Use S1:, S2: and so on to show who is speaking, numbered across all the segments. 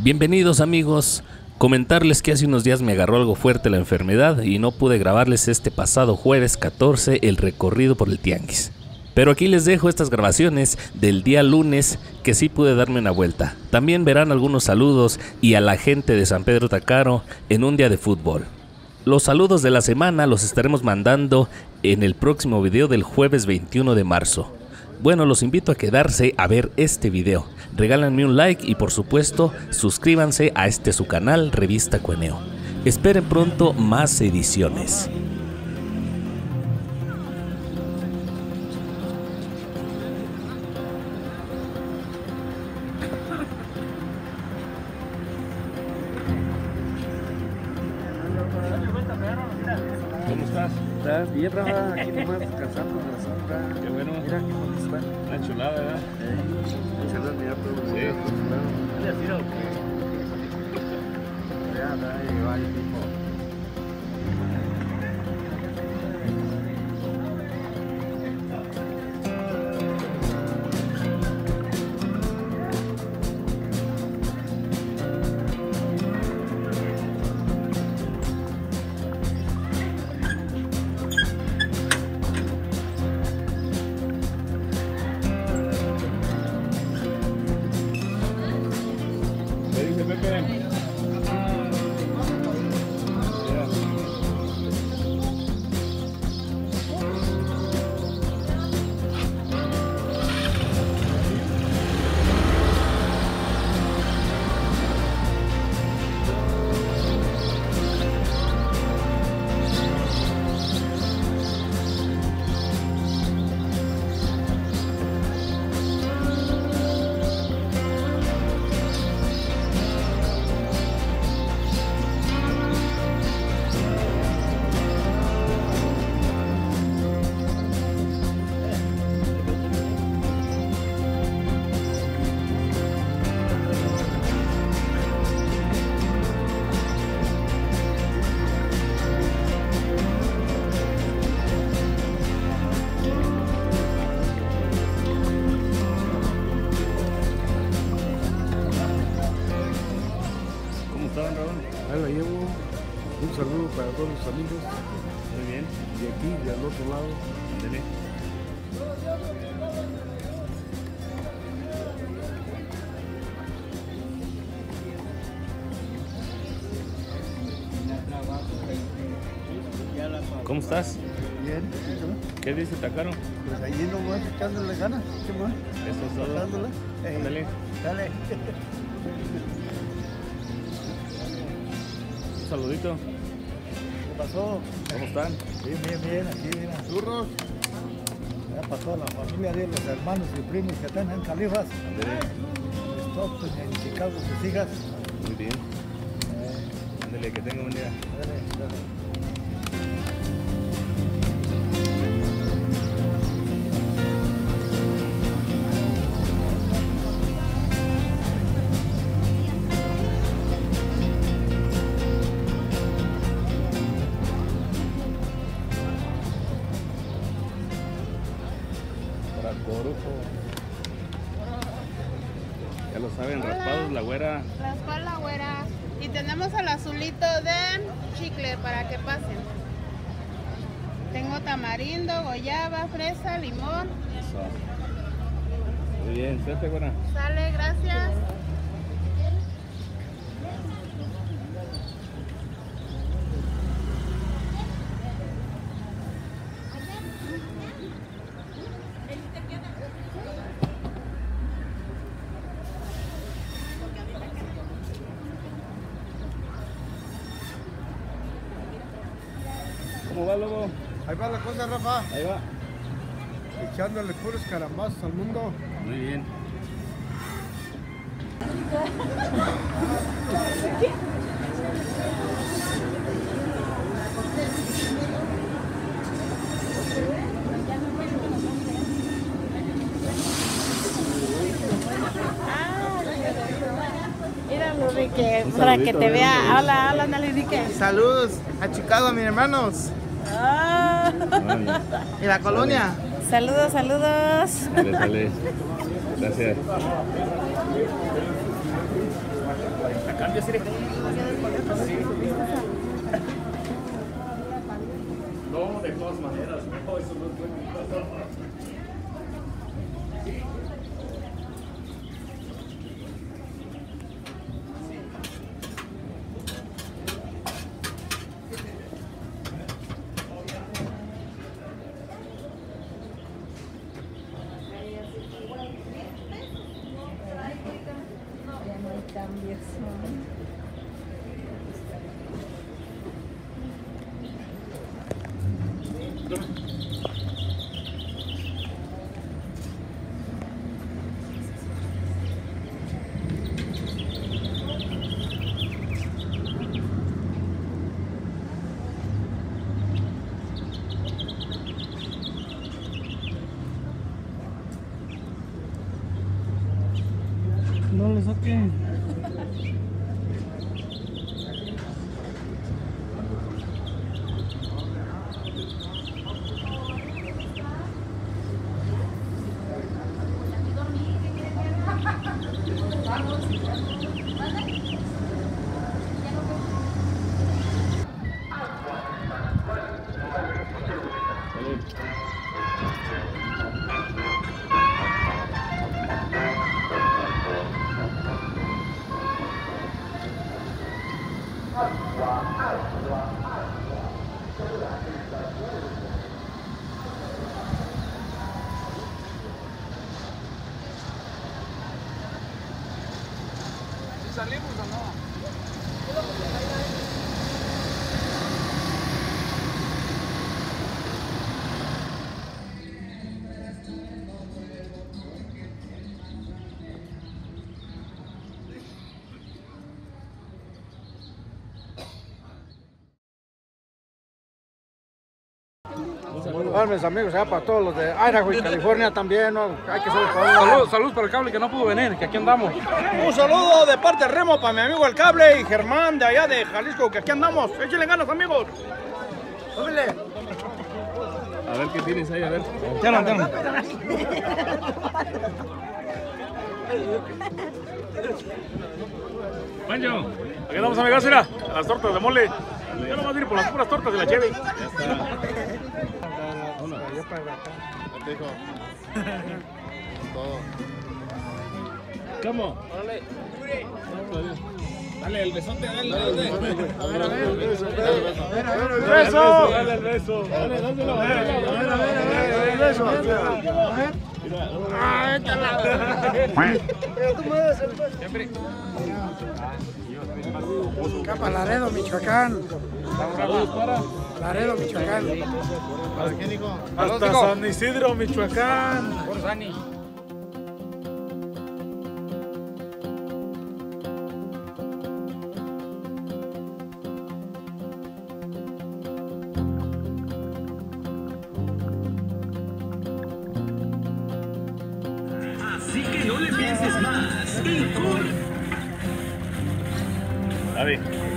S1: Bienvenidos amigos, comentarles que hace unos días me agarró algo fuerte la enfermedad y no pude grabarles este pasado jueves 14 el recorrido por el tianguis. Pero aquí les dejo estas grabaciones del día lunes que sí pude darme una vuelta. También verán algunos saludos y a la gente de San Pedro Tacaro en un día de fútbol. Los saludos de la semana los estaremos mandando en el próximo video del jueves 21 de marzo. Bueno, los invito a quedarse a ver este video. Regálenme un like y por supuesto suscríbanse a su canal Revista Cueneo. Esperen pronto más ediciones.
S2: ¿Cómo estás?
S3: ¿Estás bien, Rafa? Aquí nomás descansando en la sombra.
S2: Qué bueno.
S3: Mira aquí dónde está.
S2: Una chulada, ¿verdad?
S3: Saludos, mira, todo
S2: Sí.
S3: Ya, ahí va, ahí mismo.
S2: ¿Qué dice Pepe? ¿Cómo estaban, Raúl?
S3: Ahí la llevo. Un saludo para todos los amigos
S2: Muy bien.
S3: de aquí y al otro lado.
S2: Ándale. ¿Cómo estás?
S3: Bien,
S2: ¿Qué dice Tacaro?
S3: pues ahí nomás echándole ganas. ¿Qué más?
S2: Eso es todo.
S3: Dándole.
S2: Ándale.
S3: Dale.
S2: Un saludito.
S3: ¿Qué pasó?
S2: ¿Cómo están?
S3: Bien, aquí mira. Churros. Ya para toda la familia de los hermanos y primos que están en Califas.
S2: Ándale.
S3: Stockton, en Chicago, sus hijas.
S2: Muy bien. Ándale, que tenga un día.
S3: Dale.
S2: Para Corujo. Ya lo saben,
S4: Hola.
S2: raspados, la güera.
S4: Raspar la güera. Y tenemos el azulito de chicle para que pasen. Tengo tamarindo, guayaba, fresa, limón.
S2: Eso. Muy bien, suerte, güera.
S4: Sale, gracias.
S2: ¿Cómo va, Lobo?
S3: Ahí va la cosa, Rafa.
S2: Ahí va.
S3: Echándole puros carambazos al mundo.
S2: Muy bien.
S4: Míralo, Enrique,
S2: Un
S4: para que
S2: saludito,
S4: te vea.
S2: Enrique.
S4: Hola, ándale, Enrique.
S5: Saludos a Chicago, a mis hermanos.
S4: Ah.
S5: Y la colonia.
S4: Saludos, saludos.
S2: Sale. Gracias.
S1: A cambio, sí. No, de todas maneras, no, eso no es bueno.
S3: No le saqué.
S5: ¿Salimos o no?
S3: Bueno, mis amigos, ya para todos los de Idaho y California también, ¿no? Hay que ser
S6: Salud para el cable que no pudo venir, que aquí andamos.
S7: Un saludo de parte de Remo para mi amigo El Cable y Germán de allá de Jalisco, que aquí andamos. Échenle ganas, amigos.
S1: A ver qué tienes ahí, a ver. Pancho.
S7: Aquí andamos, amigos, mira, a las tortas de mole. Yo no voy a ir por las puras tortas de la cheve.
S1: ¿Cómo? Dale el besote, dale.
S3: A ver,
S7: ¡El beso!
S3: dale el beso. Dale, dándolo. A ver, el beso. A ver. Acá para Laredo, Michoacán. Laredo, Michoacán.
S7: ¿Para quién, hijo?
S3: Hasta San Isidro, Michoacán.
S7: Por Sani.
S8: Así que no le pienses más y corre.
S1: David.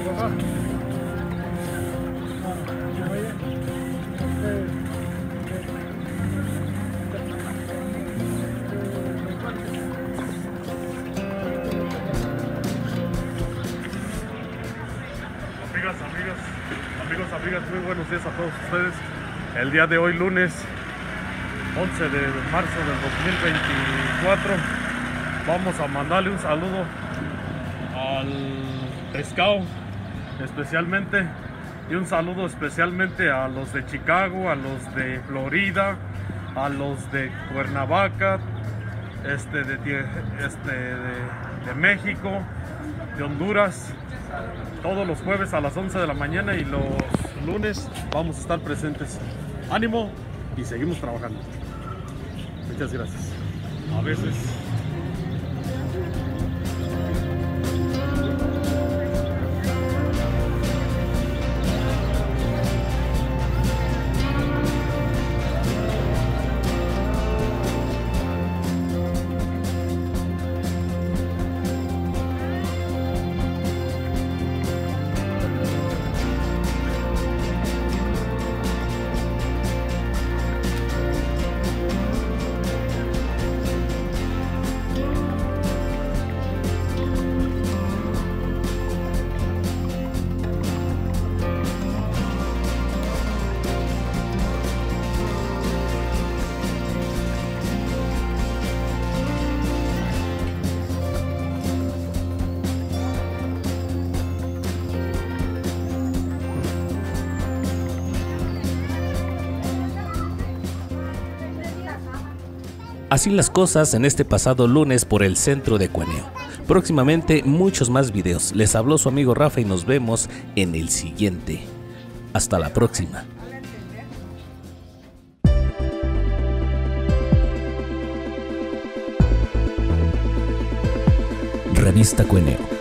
S2: Amigas, muy buenos días a todos ustedes. El día de hoy, lunes 11 de marzo del 2024, vamos a mandarle un saludo al pescado especialmente, y un saludo especialmente a los de Chicago, a los de Florida, a los de Cuernavaca, de México, de Honduras. Todos los jueves a las 11 de la mañana y los lunes vamos a estar presentes. Ánimo y seguimos trabajando. Muchas gracias. A veces.
S1: Así las cosas en este pasado lunes por el centro de Cueneo. Próximamente muchos más videos. Les habló su amigo Rafa y nos vemos en el siguiente. Hasta la próxima. Revista Cueneo.